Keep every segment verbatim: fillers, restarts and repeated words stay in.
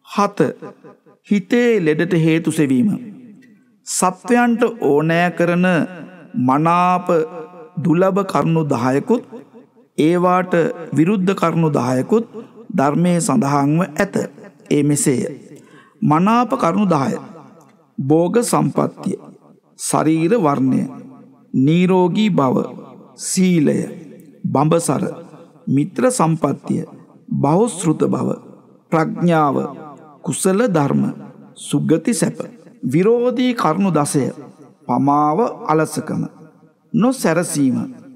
හත. හිතේ ලෙඩට හේතු සෙවීම. සත්වයන්ට ඕනෑ කරන මනාප දුලබ කරුණු දහයකුත් ඒවාට විරුද්ධ කරුණු දහයකුත් ධර්මයේ සඳහන්ව ඇත. ඒ මෙසේය. මනාප කරුණු දහය. භෝග සම්පත්තිය, ශරීර වර්ණය, නිරෝගී බව, සීලය, බඹසර, මිත්‍ර සම්පත්තිය, බහුශ්‍රෘත බව, ප්‍රඥාව, කුසල ධර්ම, සුගති සැප. විරෝධී කරුණු දසය. පමාව, අලසකම, නොසැරසීම,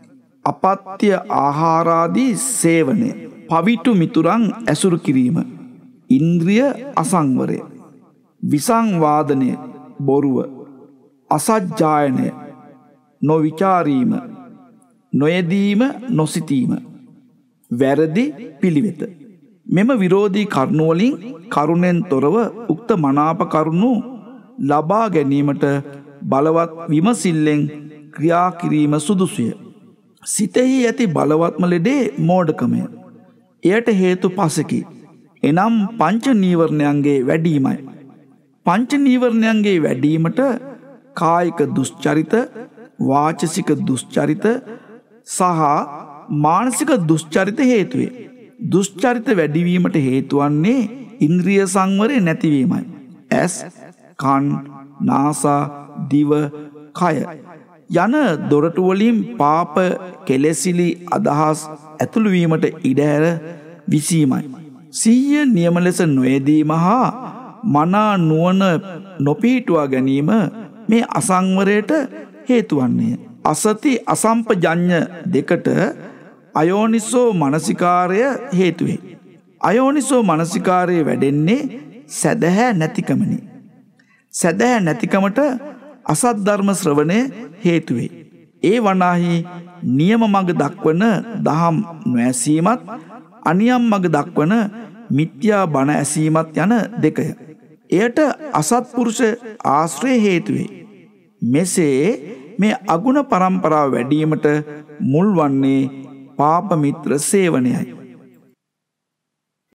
අපත්‍ය ආහාරාදී සේවනය, පවිටු මිතුරන් ඇසුරු කිරීම, ඉන්ද්‍රිය අසංවරය, විසංවාදනය, බොරුව, අසජ්ජායනය, නොවිචාරීම, නොයදීම, නොසිතීම, වැරදි පිළිවෙත. මෙම විරෝධී කරුණු වලින් කරුණෙන් තොරව උක්ත මනාප කරුණු ලබා ගැනීමට බලවත් විමසිල්ලෙන් ක්‍රියා කිරීම සුදුසුය. සිතෙහි ඇති බලවත්ම ලෙඩේ මෝඩකමය. එයට හේතු පසකි. එනම් පංච නීවරණයන්ගේ වැඩීමයි. පංච නීවරණයන්ගේ වැඩීමට කායික දුස්චරිත, වාචසික දුස්චරිත සහ මානසික දුස්චරිත හේතුවේ. දුස්චරිත වැඩිවීමට හේතුවන්නේ ඉන්ද්‍රිය සංවරය නැතිවීමයි. ඇස්, කන්, නාසා, දිව, කය යන දොරටු වලින් පාප කෙලෙසිලි අදහස් ඇතුළු වීමට ඉඩ හැර විසීමයි. සිහිය නියම ලෙස නොයෙදීම හා මනා නුවණ නොපිහිටුවා ගැනීම මේ අසංවරයට හේතු වන්නේය. අසති අසම්පජඤ්ඤ දෙකට අයෝනිසෝ මනසිකාරය හේතු වේ. අයෝනිසෝ මනසිකාරය වැඩෙන්නේ සැදැහැ නැතිකමනි. සැදැහැ නැතිකමට අසත් ධර්ම ශ්‍රවණය හේතු වේ. ඒ වනාහි නියම මඟ දක්වන දහම් නොඇසීමත් අනියම් මඟ දක්වන මිත්‍යා බණ ඇසීමත් යන දෙකය. එයට අසත්පුරුෂ ආශ්‍රය හේතු වේ. මෙසේ මේ අගුණ පරම්පරාව වැඩිවීමට මුල් වන්නේ පාප මිත්‍ර සේවනයයි.